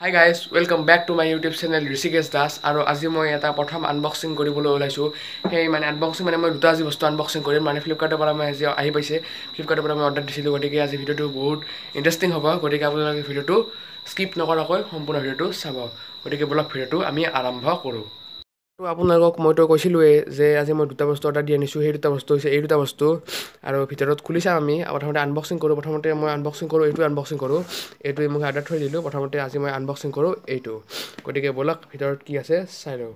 Hi guys, welcome back to my YouTube channel RISHIKESH Das. Aro aji moi eta prothom unboxing koribole olaisu. Hey mane unboxing mane moi duta aji bostu unboxing korim mane Flipkart pora moi aji ahi paise. Flipkart pora moi order disilu gotike aji video tu bahut interesting hobo. Gotike apnalok video tu skip nokorakoi সম্পূৰ্ণ video tu sabo. Gotike bolok video tu ami arambho koru. তো আপোনালোকক মই তো কৈছিলুৱে যে আজি মই দুটা বস্তু অৰ্ডাৰ দি আনিছো সেই দুটা বস্তু হৈছে এই দুটা বস্তু আৰু ভিতৰত খুলিছা আমি প্ৰথমতে আনবক্সিং কৰো প্ৰথমতে মই আনবক্সিং কৰো এইটো আনবক্সিং কৰো এইটো মই অৰ্ডাৰ থৈ দিলো প্ৰথমতে আজি মই আনবক্সিং কৰো এইটো গটিকে বলক ভিতৰত কি আছে চাই লও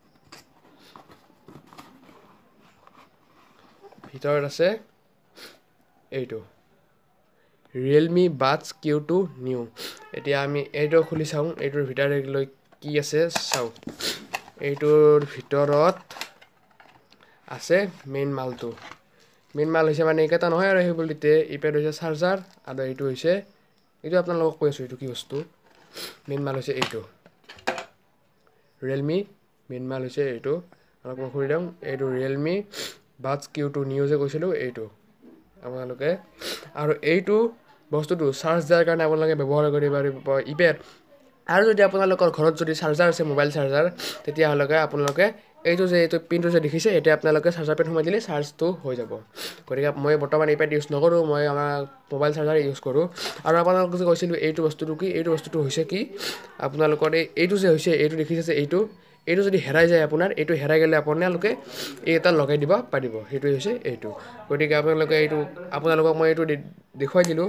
ভিতৰত আছে এইটো REALME Buds Q2 New এতিয়া আমি এইটো খুলি চাও এইটোৰ ভিতৰত লৈ কি আছে চাও এইটোৰ ভিতৰত আছে মেইন মালটো মেইন মাল হৈছে মানে এটা নহয় আৰু এই বুলিতে ইপেড হৈছে চাৰ্জাৰ আৰু এইটো হৈছে এইটো আপোনালোকক কৈ আছো এইটো কি বস্তু মেইন মাল হৈছে এইটো REALME মেইন মাল হৈছে এইটো আপোনালোকক খুলি দিম এইটো REALME Buds Q2 New যে কৈছিলো এইটো আপোনালোকে আৰু এইটো বস্তুটো চাৰ্জাৰ কাৰণে আপোনালোকে ব্যৱহাৰ কৰিব পাৰিব ইপেড আৰু যদি আপোনালোকৰ ঘৰত যদি চাৰ্জাৰ আছে মোবাইল চাৰ্জাৰ তেতিয়া হলকে আপোনালোকে এইটো যে এইটো পিনটো যে দেখিছে এটা আপোনালোকে চাৰ্জাৰ পিন সোমাই দিলে চাৰ্জটো হৈ যাব গতিকে মই বৰ্তমান ইপেড ইউজ নকৰো মই আমাৰ মোবাইল চাৰ্জাৰ ইউজ কৰো আৰু আপোনালোকক যে কৈছিলো এইটো বস্তুটো কি এইটো বস্তুটো হৈছে কি আপোনালোকৰ এইটো যে হৈছে এইটো দেখিছে এইটো যদি হেৰাই যায় আপোনাৰ এইটো হেৰাই গলে আপোনালোকে এটা লগাই দিব পাৰিব হেতু হৈছে এইটো গতিকে আপোনালোকে এইটো আপোনালোকক মই এইটো দেখুৱাই দিলো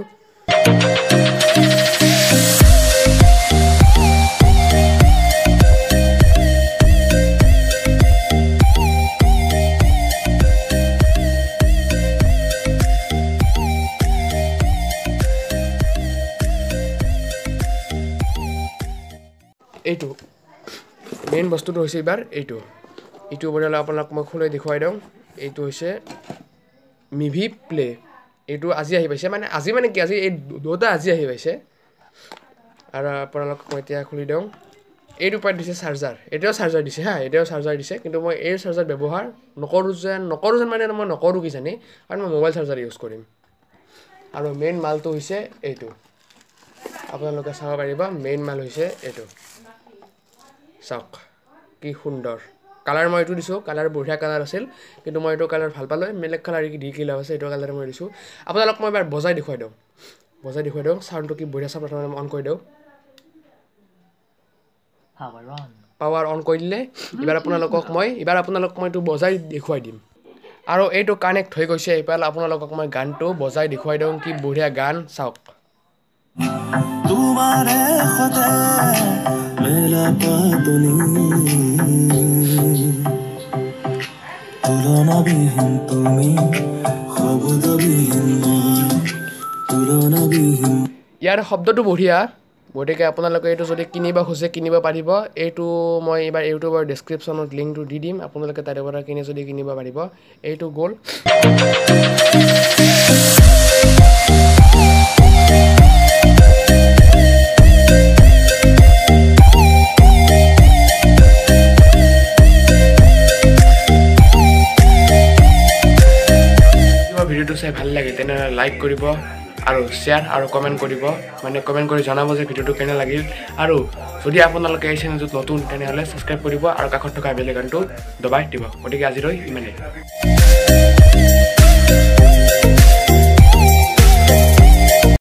এইটো মেইন বস্তুটো হৈছে এবাৰ এইটো বনালে আপোনাক মই খুলাই দেখুৱাই দিম এইটো হৈছে MIVI প্লে এইটো আজি আহি পাইছে মানে আজি মানে কি আজি এই দুটা আজি আহি পাইছে আৰু আপোনাক মই এতিয়া খুলি দিম এইটো পাই দিছে চাৰ্জাৰ এটাও চাৰ্জাৰ দিছে হা এটাও চাৰ্জাৰ দিছে কিন্তু মই এই চাৰ্জাৰ ব্যৱহাৰ নকৰো যেন মানে মই নকৰো কি জানি কাৰণ মই মোবাইল চাৰ্জাৰ ইউজ কৰিম আৰু মেইন মালটো হৈছে এইটো আপোনালোকে চাব পাৰিব মেইন মাল হৈছে এইটো চাওক কি সুন্দৰ কালাৰ মই এইটো দিছো কালাৰ বঢ়িয়া কালাৰ আছিল কিন্তু মই এইটো কালাৰ ভাল পালো মেলেক কালাৰ কি লাভ আছে এইটো কালাৰ মই দিছো আপোনালোক মই এবাৰ বজাই দেখুৱাই দিওঁ সাউণ্ডটো কি বঢ়িয়া চাপ প্ৰথমে অন কৰি দিওঁ পাৱাৰ অন কৰি দিলে এবাৰ আপোনালোকক মই এইটো বজাই দেখুৱাই দিম আৰু এইটো কানেক্ট হৈ গৈছে এবাৰ আপোনালোকক মই গানটো বজাই দেখুৱাই দিওঁ কি বঢ়িয়া গান চাওক तुम्हारे खुदा मेरा पातुनी तुलना बिहीन তুমি শব্দ বিহীন তুলনা বিহীন ইয়াৰ শব্দটো বঢ়িয়া গটিকে আপোনালোকে এইটো যদি কিনিব খুজে কিনিব পাৰিব এইটো মই এবাৰ ইউটিউবৰ ডেসক্ৰিপচনত লিংকটো দি দিম আপোনালোকে তাৰে পৰা কিনে যদি কিনিব পাৰিব এইটো গ'ল ভিডিওটো চাই ভাল লাগে তেনে লাইক কৰিব আৰু শেয়াৰ আৰু কমেন্ট কৰিব মানে কমেন্ট কৰি জনাব যে ভিডিওটো কেনে লাগিল আৰু যদি আপোনালোকে এই চেনেলটোত নতুন তেনে হলে সাবস্ক্ৰাইব কৰিব আৰু কাষত থকা বেল আইকনটো দবাই দিব গতিকে আজিলৈ ইমানেই